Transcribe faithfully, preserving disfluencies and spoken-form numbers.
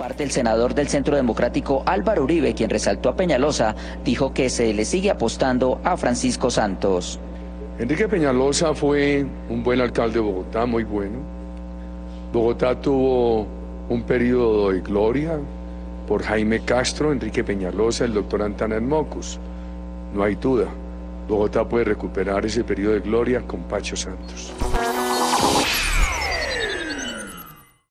parte, el senador del Centro Democrático Álvaro Uribe, quien resaltó a Peñalosa, dijo que se le sigue apostando a Francisco Santos. Enrique Peñalosa fue un buen alcalde de Bogotá, muy bueno. Bogotá tuvo un periodo de gloria por Jaime Castro, Enrique Peñalosa, el doctor Antanas Mocus. No hay duda, Bogotá puede recuperar ese periodo de gloria con Pacho Santos.